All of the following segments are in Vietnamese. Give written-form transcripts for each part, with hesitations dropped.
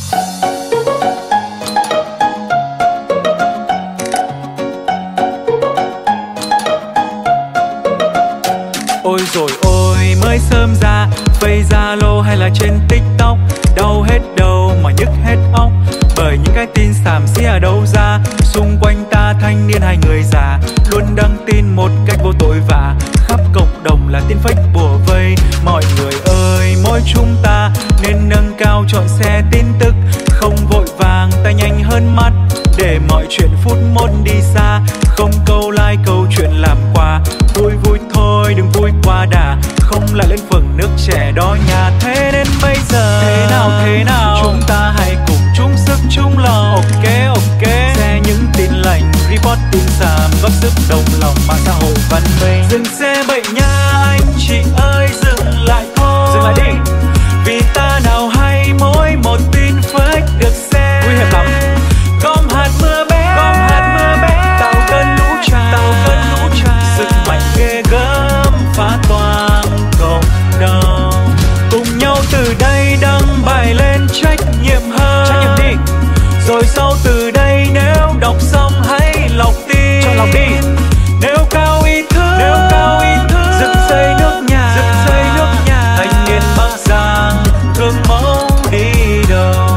Ôi rồi ôi mới sớm ra, Facebook Zalo hay là trên TikTok, đau hết đầu mà nhức hết óc, bởi những cái tin xàm xí ở đâu ra. Xung quanh ta thanh niên hay người già luôn đăng tin một cách vô tội vạ, khắp cộng đồng là tin fake bủa vây. Mọi người ơi, mỗi chúng ta nên nâng cao chọn xe tin tức, không vội vàng tay nhanh hơn mắt, để mọi chuyện phút mốt đi xa. Không câu like câu chuyện làm quà, vui vui thôi đừng vui quá đà, không lại lên phường nước trẻ đo nhà. Thế nên bây giờ thế nào chúng ta hãy cùng chung sức chung lòng, ok share những tin lành, report tin xàm, góp sức đồng lòng mạng xã hội văn minh. Dừng xe bệnh nha anh chị ơi, dừng lại thôi, dừng lại đi, vì ta nào hay mỗi một tin fake được share. Nguy hiểm lắm, gom hạt mưa bé, tạo cơn lũ tràn, sức mạnh ghê gớm phá toang cộng đồng. Cùng nhau từ đây đăng bài lên trách nhiệm hơn, trách nhiệm đi, rồi sau từ đây nếu đọc xong hãy lọc tin, cho lọc đi, nêu cao ý thức, dựng xây nước nhà, thanh niên Bắc Giang gương mẫu đi đầu.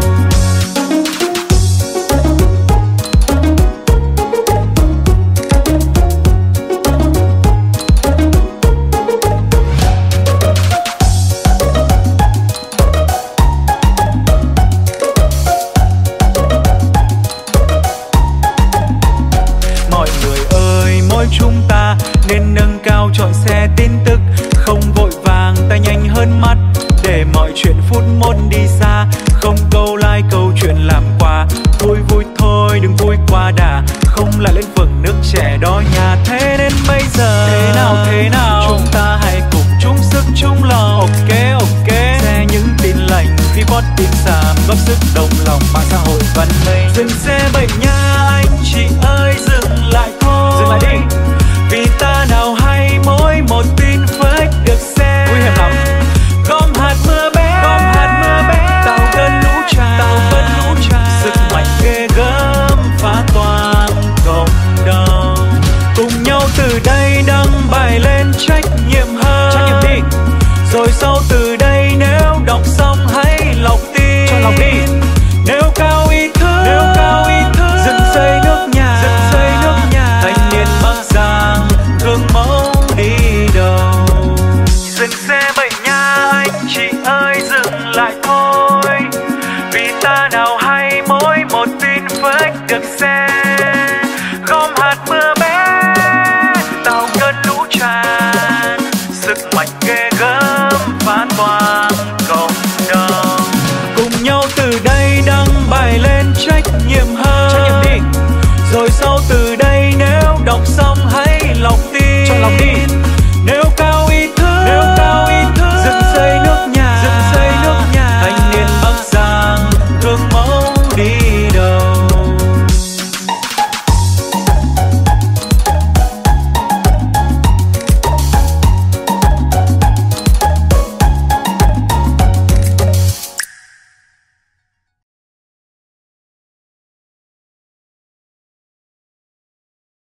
Chúng ta nên nâng cao chọn xe tin tức, không vội vàng tay nhanh hơn mắt, để mọi chuyện phút mốt đi xa. Không câu like câu chuyện làm quà, vui vui thôi đừng vui quá đà, không lại lên phường nước trẻ đo nhà. Thế nên bây giờ thế nào chúng ta hãy cùng chung sức chung lòng, ok share những tin lành, report tin xàm, góp sức đồng lòng mạng xã hội văn minh. Dừng xe bệnh nha anh chị ơi, dừng lại thôi, dừng lại đi, vì ta nào hay mỗi một tin fake được share. Nguy hiểm lắm, gom hạt mưa bé, tạo cơn lũ tràn, sức mạnh ghê gớm phá toang cộng đồng. Cùng nhau từ đây đăng bài lên trách nhiệm hơn, trách nhiệm đi, rồi sau từ đây nếu đọc xong hãy lọc tin, cho lọc đi, nêu cao ý thức, dựng xây nước nhà, thanh niên Bắc Giang gương mẫu đi đầu. Dừng xe bệnh nha anh chị ơi, dừng lại thôi, vì ta nào hay mỗi một tin fake được share. Gom hạt mưa bé, tạo cơn lũ tràn, sức mạnh ghê gớm phá toang